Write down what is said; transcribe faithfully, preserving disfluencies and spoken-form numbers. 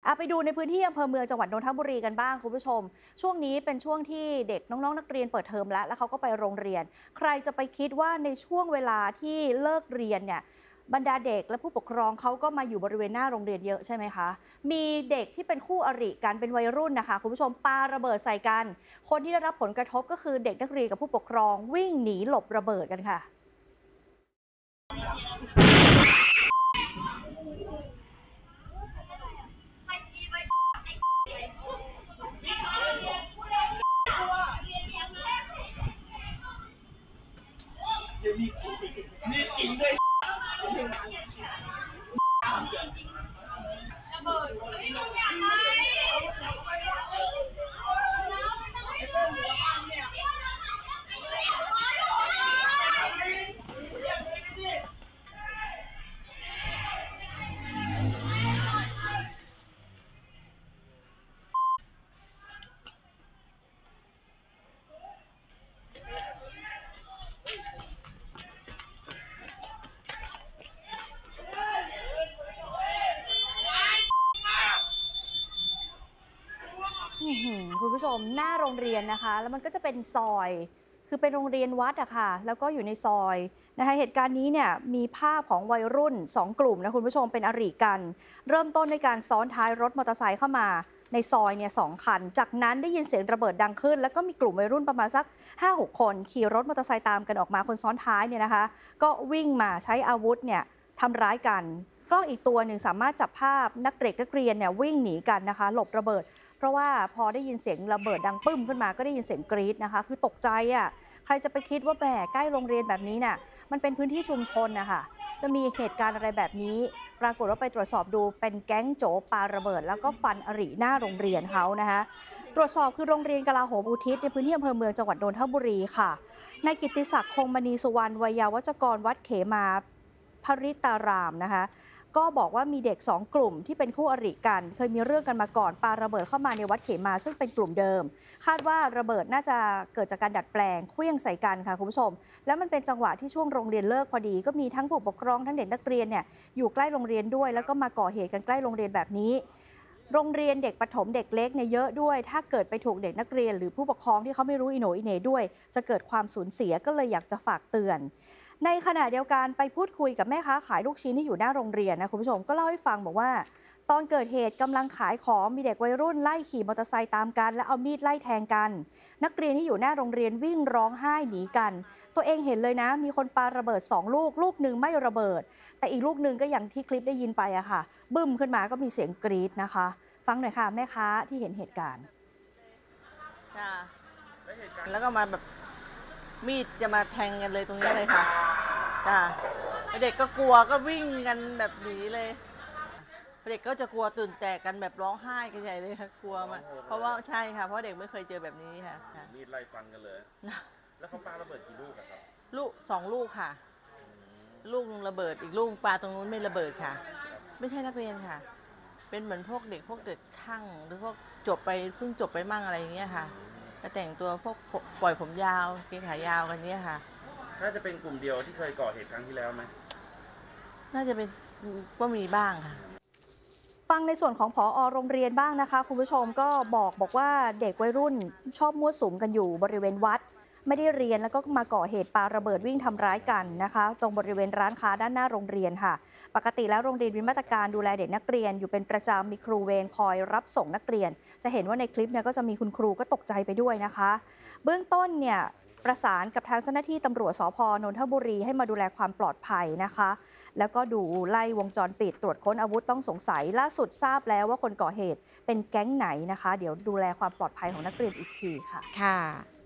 ไปดูในพื้นที่อำเภอเมืองจังหวัดนนทบุรีกันบ้างคุณผู้ชมช่วงนี้เป็นช่วงที่เด็กน้องๆนักเรียนเปิดเทอมแล้วแล้วเขาก็ไปโรงเรียนใครจะไปคิดว่าในช่วงเวลาที่เลิกเรียนเนี่ยบรรดาเด็กและผู้ปกครองเขาก็มาอยู่บริเวณหน้าโรงเรียนเยอะใช่ไหมคะมีเด็กที่เป็นคู่อริกันเป็นวัยรุ่นนะคะคุณผู้ชมปาระเบิดใส่กันคนที่ได้รับผลกระทบก็คือเด็กนักเรียนกับผู้ปกครองวิ่งหนีหลบระเบิดกันค่ะนี่จริงด้วยคุณผู้ชมหน้าโรงเรียนนะคะแล้วมันก็จะเป็นซอยคือเป็นโรงเรียนวัดอะค่ะแล้วก็อยู่ในซอยนะคะเหตุการณ์นี้เนี่ยมีภาพของวัยรุ่นสองกลุ่มนะคุณผู้ชมเป็นอริกันเริ่มต้นในการซ้อนท้ายรถมอเตอร์ไซค์เข้ามาในซอยเนี่ยสองคันจากนั้นได้ยินเสียงระเบิดดังขึ้นแล้วก็มีกลุ่มวัยรุ่นประมาณสัก ห้าหก คนขี่รถมอเตอร์ไซค์ตามกันออกมาคนซ้อนท้ายเนี่ยนะคะก็วิ่งมาใช้อาวุธเนี่ยทำร้ายกันกล้องอีกตัวหนึ่งสามารถจับภาพนักเด็กนักเรียนเนี่ยวิ่งหนีกันนะคะหลบระเบิดเพราะว่าพอได้ยินเสียงระเบิดดังปึ้มขึ้นมาก็ได้ยินเสียงกรี๊ดนะคะคือตกใจอ่ะใครจะไปคิดว่าแหมใกล้โรงเรียนแบบนี้น่ะมันเป็นพื้นที่ชุมชนนะคะจะมีเหตุการณ์อะไรแบบนี้ปรากฏว่าไปตรวจสอบดูเป็นแก๊งโจปาระเบิดแล้วก็ฟันอริหน้าโรงเรียนเขานะคะตรวจสอบคือโรงเรียนกลาโหมอุทิศในพื้นที่อำเภอเมืองจังหวัดนนทบุรีค่ะนายกิตติศักดิ์คงมณีสุวรรณวัยวัจกรวัดเขมาภริตารามนะคะก็บอกว่ามีเด็กสองกลุ่มที่เป็นคู่อริกันเคยมีเรื่องกันมาก่อนปาระเบิดเข้ามาในวัดเขมาซึ่งเป็นกลุ่มเดิมคาดว่าระเบิดน่าจะเกิดจากการดัดแปลงเคลื่องใส่กันค่ะคุณผู้ชมแล้วมันเป็นจังหวะที่ช่วงโรงเรียนเลิกพอดีก็มีทั้งผู้ปกครองทั้งเด็กนักเรียนเนี่ยอยู่ใกล้โรงเรียนด้วยแล้วก็มาก่อเหตุกันใกล้โรงเรียนแบบนี้โรงเรียนเด็กประถมเด็กเล็กเนี่ยเยอะด้วยถ้าเกิดไปถูกเด็กนักเรียนหรือผู้ปกครองที่เขาไม่รู้อิโหนอิเหน่ด้วยจะเกิดความสูญเสียก็เลยอยากจะฝากเตือนในขณะเดียวกันไปพูดคุยกับแม่ค้าขายลูกชิ้นที่อยู่หน้าโรงเรียนนะคุณผู้ชมก็เล่าให้ฟังบอกว่าตอนเกิดเหตุกำลังขายของมีเด็กวัยรุ่นไล่ขี่มอเตอร์ไซค์ตามกันและเอามีดไล่แทงกันนักเรียนที่อยู่หน้าโรงเรียนวิ่งร้องไห้หนีกันตัวเองเห็นเลยนะมีคนปาระเบิดสองลูกลูกหนึ่งไม่ระเบิดแต่อีกลูกหนึ่งก็อย่างที่คลิปได้ยินไปอะค่ะบึ้มขึ้นมาก็มีเสียงกรี๊ดนะคะฟังหน่อยค่ะแม่ค้าที่เห็นเหตุการณ์ค่ะแล้วก็มาแบบมีดจะมาแทงกันเลยตรงนี้เลยค่ะจ้าเด็กก็กลัวก็วิ่งกันแบบหนีเลยเด็กก็จะกลัวตื่นแตกกันแบบร้องไห้กันใหญ่เลยค่ะกลัวมาเพราะว่าใช่ค่ะเพราะเด็กไม่เคยเจอแบบนี้ค่ะมีดไล่ฟันกันเลยแล้วเขาปาระเบิดกี่ลูกครับลูกสองลูกค่ะลูกระเบิดอีกลูกปาตรงนู้นไม่ระเบิดค่ะไม่ใช่นักเรียนค่ะเป็นเหมือนพวกเด็กพวกเด็กช่างหรือพวกจบไปเพิ่งจบไปมั่งอะไรอย่างเงี้ยค่ะแต่งตัวพวกปล่อยผมยาวเกงขายาวกันเนี้ยค่ะน่าจะเป็นกลุ่มเดียวที่เคยก่อเหตุครั้งที่แล้วไหมน่าจะเป็นก็มีบ้างค่ะฟังในส่วนของผอ.โรงเรียนบ้างนะคะคุณผู้ชมก็บอกบอกว่าเด็กวัยรุ่นชอบมั่วสุมกันอยู่บริเวณวัดไม่ได้เรียนแล้วก็มาก่อเหตุปาระเบิดวิ่งทำร้ายกันนะคะตรงบริเวณร้านค้าด้านหน้าโรงเรียนค่ะปกติแล้วโรงเรียนมีมาตรการดูแลเด็กนักเรียนอยู่เป็นประจำมีครูเวรคอยรับส่งนักเรียนจะเห็นว่าในคลิปเนี่ยก็จะมีคุณครูก็ตกใจไปด้วยนะคะเบื้องต้นเนี่ยประสานกับทางเจ้าหน้าที่ตำรวจสภ.นนทบุรีให้มาดูแลความปลอดภัยนะคะแล้วก็ดูไล่วงจรปิดตรวจค้นอาวุธต้องสงสัยล่าสุดทราบแล้วว่าคนก่อเหตุเป็นแก๊งไหนนะคะเดี๋ยวดูแลความปลอดภัยของนักเรียนอีกทีค่ะค่ะ